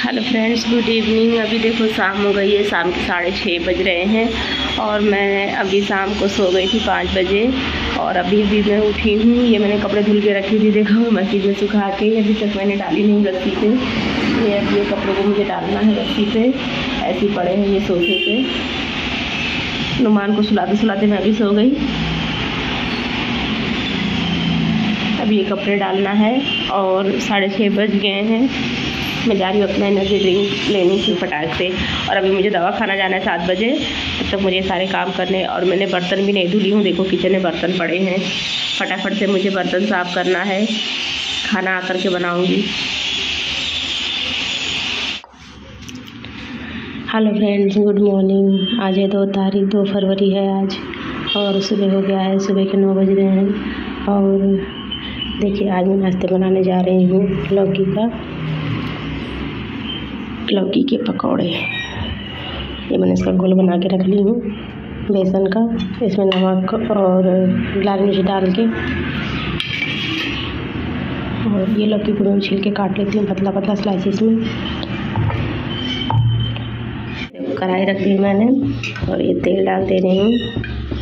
Hello friends, good evening. अभी देखो शाम हो गई है, शाम के 6:30 बज रहे हैं और मैं अभी शाम को सो गई थी 5 बजे और अभी भी मैं उठी हूँ। ये मैंने कपड़े धुल के रखी थी, देखो मशीन में सुखा के, अभी तक मैंने डाली नहीं रस्सी पे। ये अब ये कपड़ों को मुझे डालना है रस्सी पे, ऐसे ही पड़े हैं ये सोफे पे। नुमान को सुलाते सुलाते मैं भी सो गई। अभी ये कपड़े डालना है और 6:30 बज गए हैं। मैं जा रही हूँ अपना एनर्जी ड्रिंक लेने की फटाक से और अभी मुझे दवा खाना जाना है 7 बजे। तब तक मुझे सारे काम करने, और मैंने बर्तन भी नहीं धुली हूँ। देखो किचन में बर्तन पड़े हैं, फटाफट से मुझे बर्तन साफ़ करना है, खाना आकर के बनाऊँगी। Hello friends, good morning. आज है 2 फरवरी है आज, और सुबह हो गया है, सुबह के 9 बज रहे हैं। और देखिए आज मैं नाश्ते बनाने जा रही हूँ लौकी के पकौड़े। ये मैंने इसका घोल बना के रख ली हूँ बेसन का, इसमें नमक और लाल मिर्च डाल के। और ये लौकी को मैं छील के काट लेती हूँ पतला पतला स्लाइसिस में। कढ़ाई रख दी मैंने और ये तेल डाल दे रही हूँ।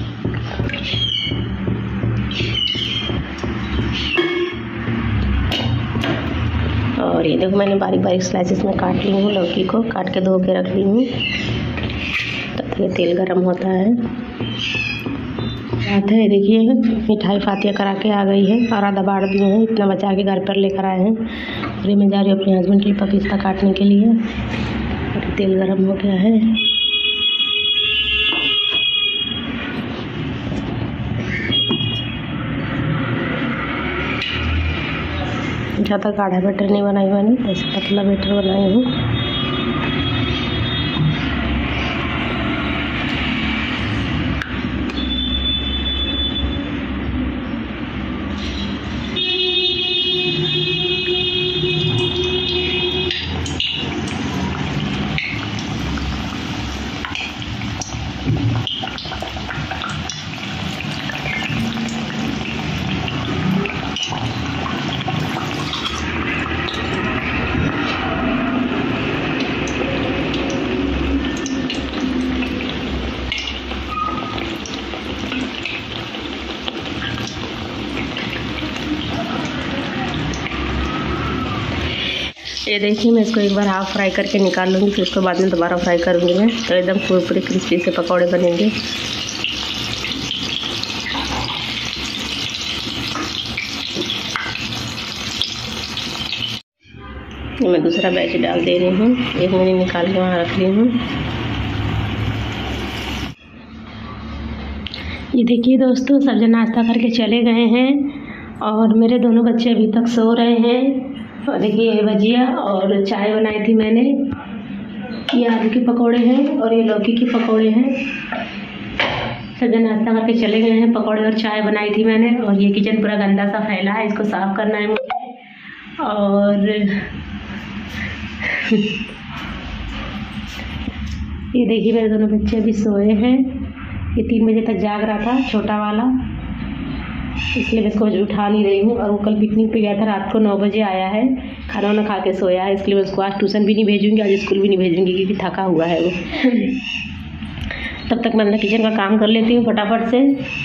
और ये देखो मैंने बारीक बारीक स्लाइसेस में काट ली हूँ लौकी को, काट के धो के रख ली हूँ। तब तक ये तेल गरम होता है। बात है देखिए, मिठाई फातिया करा के आ गई है और आधा बाढ़ दिए हैं, इतना बचा के घर पर लेकर आए हैं। और ये मैं जा रही हूँ अपने हस्बैंड के लिए पपीता काटने के लिए। और तेल गरम हो गया है। ज़्यादा गाढ़ा बैटर नहीं बनाई मैंने, ऐसे पतला बैटर बनाई हूँ। ये देखिए, मैं इसको एक बार हाफ फ्राई करके निकाल लूँगी, फिर उसको बाद में दोबारा फ्राई करूँगी मैं, तो एकदम पूरे क्रिस्पी से पकौड़े बनेंगे। ये मैं दूसरा बैच डाल दे रही हूँ, एक मैंने निकाल के वहाँ रख ली हूँ। ये देखिए दोस्तों, सब जन नाश्ता करके चले गए हैं और मेरे दोनों बच्चे अभी तक सो रहे हैं। और देखिए ये भजिया और चाय बनाई थी मैंने। ये आलू के पकौड़े हैं और ये लौकी के पकौड़े हैं। सब जन नाश्ता करके चले गए हैं, पकौड़े और चाय बनाई थी मैंने। और ये किचन पूरा गंदा सा फैला है, इसको साफ़ करना है मुझे। और ये देखिए मेरे दोनों बच्चे अभी सोए हैं। ये 3 बजे तक जाग रहा था छोटा वाला, इसलिए मैं इसको उठा नहीं रही हूँ। और वो कल पिकनिक पे गया था, रात को 9 बजे आया है, खाना वाना खा के सोया है। इसलिए मैं उसको आज ट्यूशन भी नहीं भेजूँगी, आज स्कूल भी नहीं भेजूँगी, क्योंकि थका हुआ है वो। तब तक मैं अपना किचन का काम कर लेती हूँ फटाफट से।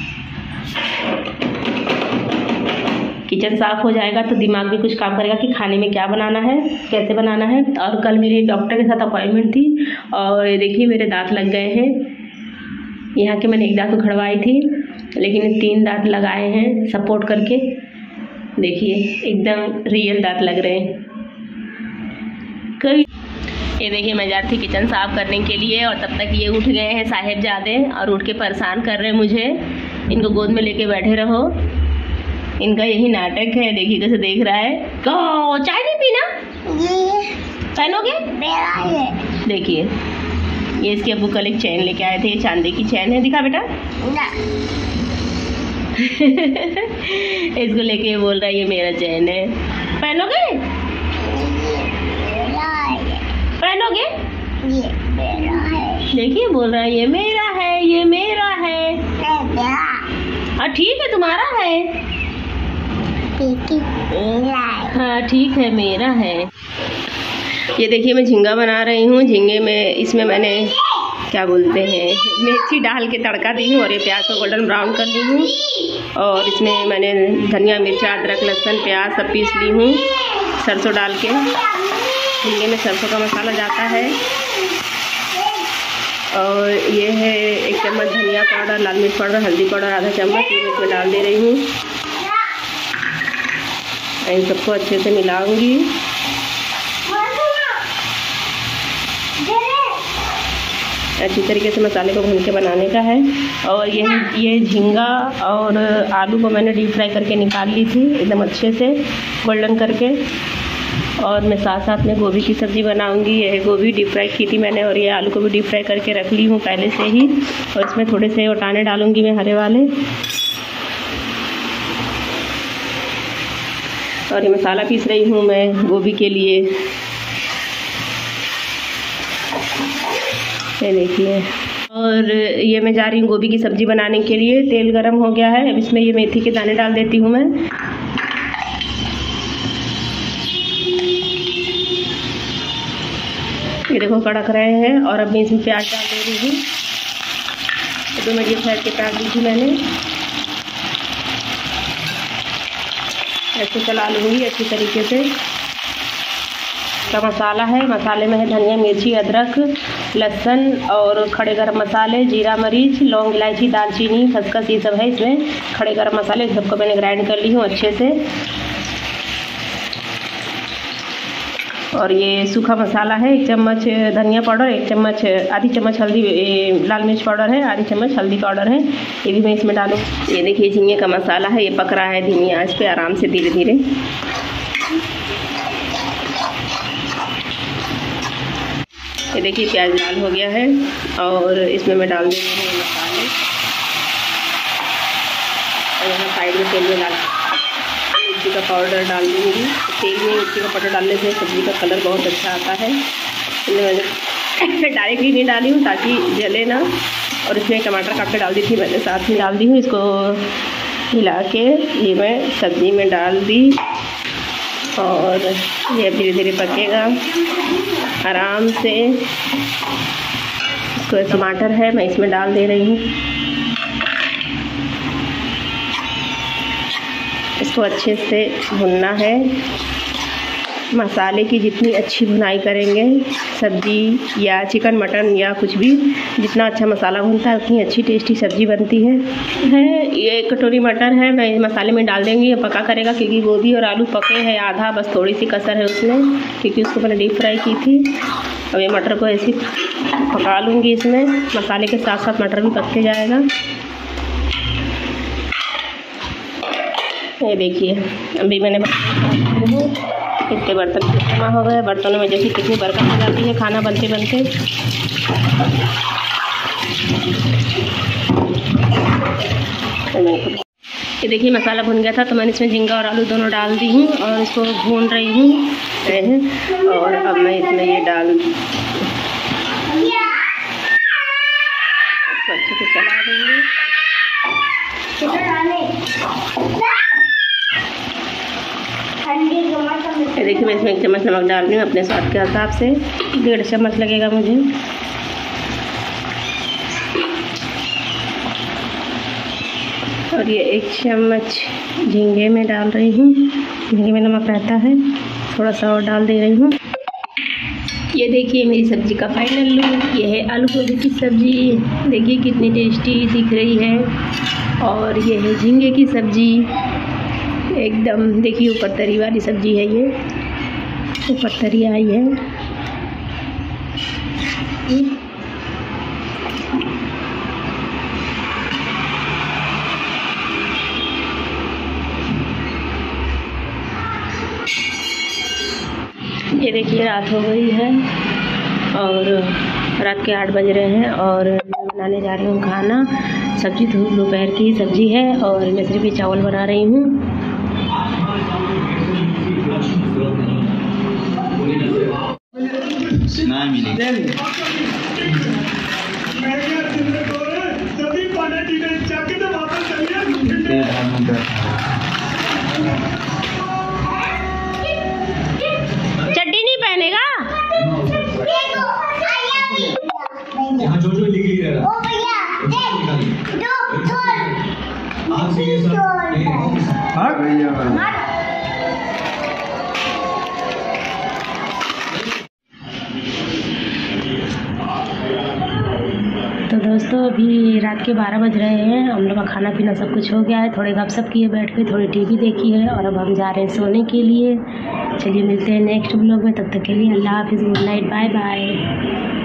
किचन साफ़ हो जाएगा तो दिमाग भी कुछ काम करेगा कि खाने में क्या बनाना है, कैसे बनाना है। और कल मेरी डॉक्टर के साथ अपॉइंटमेंट थी और देखिए मेरे दांत लग गए हैं। यहाँ के मैंने एक दांत उखड़वाई थी, लेकिन 3 दांत लगाए हैं सपोर्ट करके। देखिए एकदम रियल दांत लग रहे हैं। ये देखिए मैं जा रही थी किचन साफ़ करने के लिए और तब तक ये उठ गए हैं साहिबजादे और उठ के परेशान कर रहे हैं मुझे। इनको गोद में लेके बैठे रहो, इनका यही नाटक है। देखिए कैसे देख रहा है। कहो चाय नहीं पीना, पहनोगे? देखिए ये इसके अब्बू कल एक चैन लेके आए थे, ये चांदी की चैन है, दिखा बेटा। इसको लेके ये बोल रहा है ये मेरा चैन है, पहनोगे? पहनोगे? ये मेरा है। देखिए बोल रहा है ये मेरा है, ये मेरा है। हाँ ठीक है, तुम्हारा है। हाँ ठीक है, मेरा है। ये देखिए मैं झींगा बना रही हूँ। झींगे में इसमें मैंने क्या बोलते हैं मिर्ची डाल के तड़का दी हूँ और ये प्याज को गोल्डन ब्राउन कर ली हूँ। और इसमें मैंने धनिया मिर्चा अदरक लहसुन प्याज सब पीस ली हूँ सरसों डाल के। झींगे में सरसों का मसाला जाता है। और ये है 1 चम्मच धनिया पाउडर, लाल मिर्च पाउडर, हल्दी पाउडर आधा चम्मच, ये इसमें डाल दे रही हूँ। इन सबको अच्छे से मिलाऊंगी। अच्छी तरीके से मसाले को भून के बनाने का है। और ये झींगा और आलू को मैंने डीप फ्राई करके निकाल ली थी एकदम अच्छे से गोल्डन करके। और मैं साथ साथ में गोभी की सब्ज़ी बनाऊंगी। ये गोभी डीप फ्राई की थी मैंने और ये आलू को भी डीप फ्राई करके रख ली हूँ पहले से ही। और इसमें थोड़े से वटाने डालूंगी मैं हरे वाले। और ये मसाला पीस रही हूँ मैं गोभी के लिए। ये देखिए। और ये मैं जा रही हूँ गोभी की सब्ज़ी बनाने के लिए। तेल गरम हो गया है। अब इसमें ये मेथी के दाने डाल देती हूँ मैं। ये देखो कड़क रहे हैं। और अब मैं इसमें प्याज डाल दे रही हूँ। तो मीडियम साइज के प्याज दी थी मैंने। ऐसे चला लूँगी अच्छी तरीके से। का मसाला है, मसाले में है धनिया मिर्ची अदरक लहसुन और खड़े गरम मसाले, जीरा मरीच लौंग इलायची दालचीनी खसखस ये सब है इसमें। खड़े गरम मसाले सबको मैंने ग्राइंड कर ली हूँ अच्छे से। और ये सूखा मसाला है 1 चम्मच धनिया पाउडर, 1 चम्मच आधी चम्मच हल्दी लाल मिर्च पाउडर है, आधी चम्मच हल्दी पाउडर है। ये भी मैं इसमें डालूँ। ये देखिए झींगे का मसाला है। ये पक रहा है धीमी आंच पे आराम से धीरे धीरे। ये देखिए प्याज लाल हो गया है। और इसमें मैं डाल दे रही हूँ मसाले। और यहाँ साइड में तेल में डाल मिर्ची का पाउडर डाल दूँगी। तेल में मिर्ची का पाउडर डालने से सब्ज़ी का कलर बहुत अच्छा आता है। मैंने डायरेक्टली नहीं डाली हूँ ताकि जले ना। और इसमें टमाटर काट के डाल दी थी मैंने, साथ में डाल दी हूँ। इसको मिला के ये मैं सब्ज़ी में डाल दी। और ये धीरे धीरे पकेगा आराम से। इसको टमाटर है मैं इसमें डाल दे रही हूँ। इसको अच्छे से भुनना है। मसाले की जितनी अच्छी भुनाई करेंगे सब्ज़ी या चिकन मटन या कुछ भी, जितना अच्छा मसाला भुनता है उतनी अच्छी टेस्टी सब्ज़ी बनती है। ये 1 कटोरी मटर है मैं मसाले में डाल देंगी। ये पका करेगा क्योंकि गोभी और आलू पके हैं आधा, बस थोड़ी सी कसर है उसमें क्योंकि उसको मैंने डीप फ्राई की थी। अब ये मटर को ऐसे पका लूँगी इसमें। मसाले के साथ साथ मटर भी पक के जाएगा। ये देखिए अभी मैंने कितने बर्तन जमा हो गए। बर्तनों में जैसे कितनी बरकत हो जाती है खाना बनते बनते। ये देखिए मसाला भुन गया था तो मैंने इसमें झींगा और आलू दोनों डाल दी हूँ और इसको भून रही हूँ। और अब मैं इसमें ये डाल अच्छे से चला दूँगी। ये देखिए मैं इसमें 1 चम्मच नमक डाल रही हूँ अपने स्वाद के हिसाब से। 1.5 चम्मच लगेगा मुझे। और ये 1 चम्मच झींगे में डाल रही हूँ। झींगे में नमक रहता है, थोड़ा सा और डाल दे रही हूँ। ये देखिए मेरी सब्ज़ी का फाइनल लुक। ये है आलू गोभी की सब्ज़ी। देखिए कितनी टेस्टी दिख रही है। और ये है झींगे की सब्ज़ी एकदम। देखिए ऊपर तरी वाली सब्ज़ी है, ये ऊपर तरी आई है। ये देखिए रात हो गई है और रात के 8 बज रहे हैं और मैं बनाने जा रही हूँ खाना। सब्ज़ी दोपहर की सब्ज़ी है और मैं सिर्फ ये चावल बना रही हूँ। चड्डी नहीं पहनेगा। तो दोस्तों अभी रात के 12 बज रहे हैं। हम लोग का खाना पीना सब कुछ हो गया है। थोड़े गपशप किए बैठ के, थोड़ी टीवी देखी है और अब हम जा रहे हैं सोने के लिए। चलिए मिलते हैं नेक्स्ट व्लॉग में, तब तक के लिए अल्लाह हाफिज़, गुड नाइट, बाय बाय।